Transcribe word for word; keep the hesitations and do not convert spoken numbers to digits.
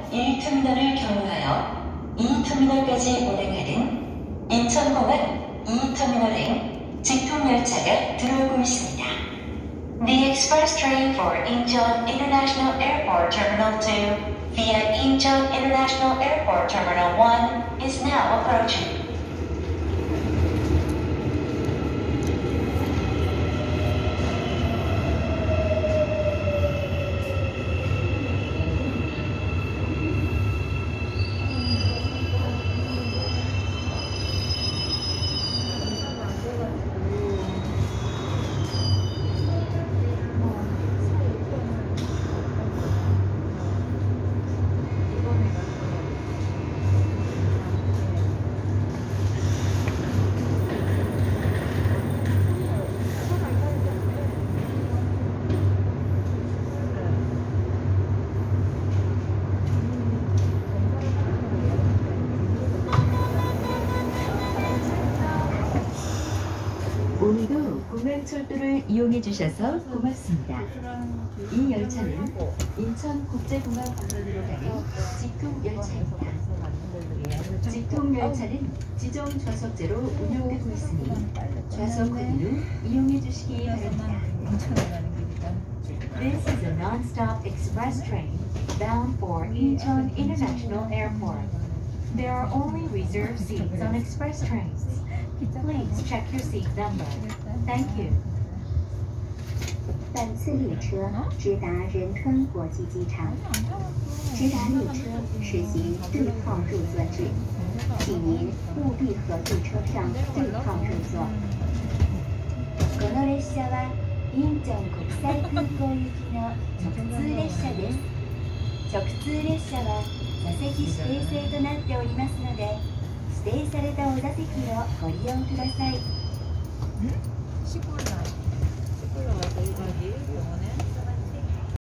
일 터미널을 경유하여 이 터미널까지 운행하는 인천공항 이 터미널행 직통열차가 들어오고 있습니다. The express train for Incheon International Airport Terminal two via Incheon International Airport Terminal one is now approaching. 오늘도 공항철도를 이용해 주셔서 고맙습니다. 이 열차는 인천국제공항 방면으로 가는 직통열차입니다. 직통열차는 지정 좌석제로 운영되고 있으니 좌석 확인 후 이용해 주시기 바랍니다. This is a non-stop express train bound for Incheon International Airport. There are only reserved seats on express trains. Please check your seat number. Thank you. 本次列车直达仁川国际机场，直达列车实行对号入座制，请您务必核对车票对号入座。この列車はインチョン国際空港行きの直通列車です。直通列車は座席指定制となっておりますので、指定されたお座席をご利用ください。 시골 나 시골 나가서 일하기 병원에